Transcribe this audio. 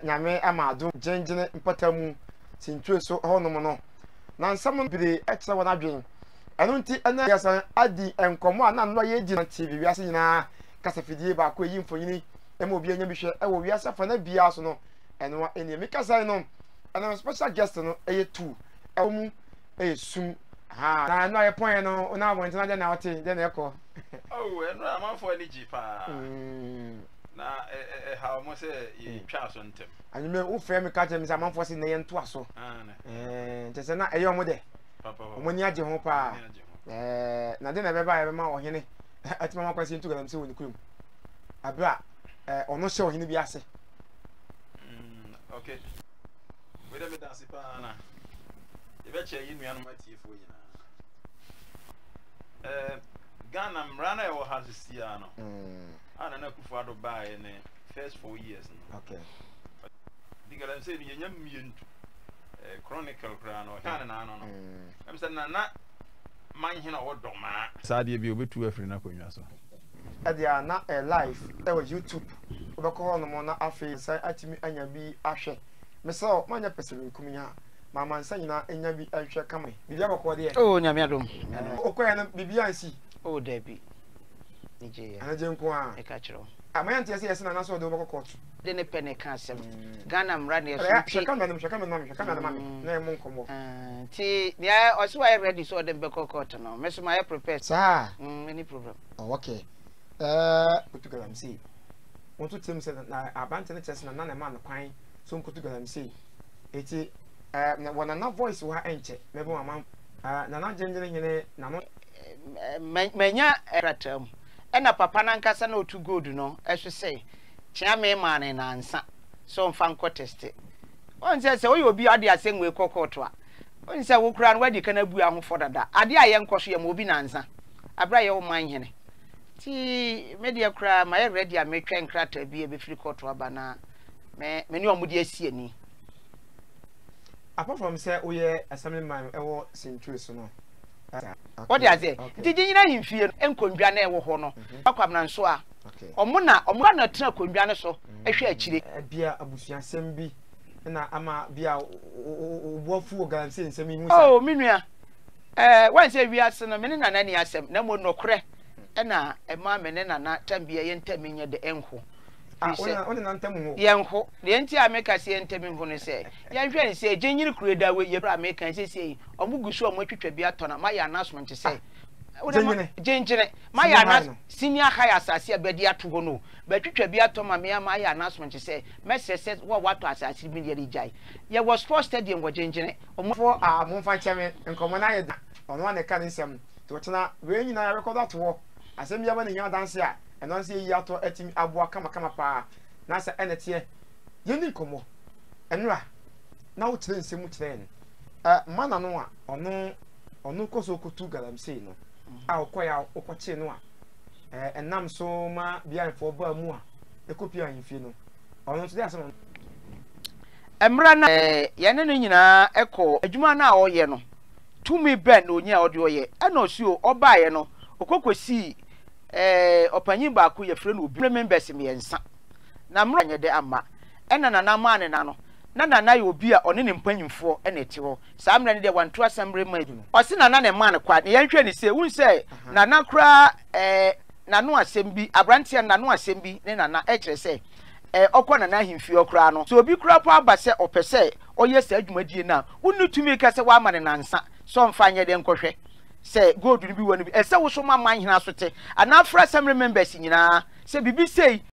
nyame amado Jinijini mpatamu sintwe so hono no na nsam bire ekira wona dwen eno nti ana yasa adi enkomo ana no ye di na TV wiase nyina kasafidie ba ko yi mfonyini ema obi anya bihwe e wo wiase fa na bia so no eno eni mi kasa no ana special guest no eye tu e mu eye sum na no ye point no na won tina na wote de na ekọ oh eno amanfo ni jipa na how mo say ye twa so ntem anyime wo fe me ka temi amanfo se na ye nto aso ntese na eye omo de papa omoni age ho pa na de na be ba ye ma ohene atima ma kwasi ntu galamsey woni kurum abra ono hye ohene bi ase okay we dem dance pa na e be che yi nuanu matiefo yina Ghana mrana e wo hasisia no ana na kufu ado bae ne first 4 years no okay digalamsey ni yenya mientu chronicle kra no kana na no em se na manhina wo doma saade bi obetu afri na konwa so adia na live e wo YouTube obekọ no mo na afi sai atimi anya bi ahwe meso manya pesere nkuminya mama nsa nyina enya bi ahwe kama bibia bokọ de oh nyame adom okoya na bibia ansi oh debi nije ya anaje nko a e ka kiro amanya ntia se yesi na na so de obekọ kotu de ne pene ka asem Ghana mra na yeso shaka na na emu nkomo ti ya oso wa ready so de beko court no meso ma ya prepare sa any problem oh okay kutu galamsey wonto tem se na abante ne chese na na man kwan so kutu galamsey eti wana na voice wa enche mebo mama na Jinijini hene na no menya eratam ena papa na nkasa na otu gold no ehwe sei chia me mane na ansa so mfa nko test on se oyi obi ade asenwe kokoto a on se wo kura no wadi kana bu ahofo dada ade aye nkoso ye mo obi na ansa abra ye wo man hene ti media kura ma ye ready a metwa nkrata bi e be free koto aba na me ni omudi asiani apart from say oye assembly man ewo sintwe so no what dey say Jinijini himfie enkondwa na ewo ho no akwam na nso a omo na tena kondwa ne so ehwe akire bia abusua sembi na ama bia obuafu galamsey nsemi mu oh minua wan say wi ase no mene nana ni asem na mo nokre na ema mene nana tambia ye ntamenye de enho ona na ntamu ho yenho de nti ameka se ntemi ho ne se yenhwe ne se Jinijini kureda we ye ameka se se omugusu omotwetwa bi atona ma ya announcement se Jinijini ma ya na senior high asase abedi ato ho no ba twetwa bi atoma me ma ya announcement se mesese wo wato asase bi ye rijai ye was sports stadium wo Jinijini omfo momfa cheme nkomo na ye ono na ka nsem to tena we nyina record ato wo asem ya ba ne nya dance a eno nse yi ato atimi aboa kama pa na sa enete yeni nkomo enra na wo kire nsem kire en mana no a ono koso kutu galamsey no a okoya okoche no a enam so ma bia info ba mu a ekopia ahimfie no ono nso dey asem emra na yene no nyina ekọ adwuma na oyɛ no tumi ben onya ode oyɛ ɛna osuo ɔbaaye no okokosi opanyin ba ku ye frɛ no obi members miensa na mra nyede ama ɛna nana ma ne na no na nana ye obi a ɔne ne mpanyimfo ɛna ɛte hɔ saa mra ne de wanto asɛmbre ma du ɔse nana ne ma ne kwa ne yɛhwɛ ne se wun sɛ nana kura nano asɛm bi abrantie nano asɛm bi ne nana ɛkyerɛ sɛ okọ na ahimfie okra no so obi kura pa aba se opese oye se adwumadie na wonu tumi ka se wa ma ne nansa so mfa nye de nkɔhwɛ se gold ni bi wonu bi ese wo so ma man hina so te ana fra assembly members nyina se bibi sei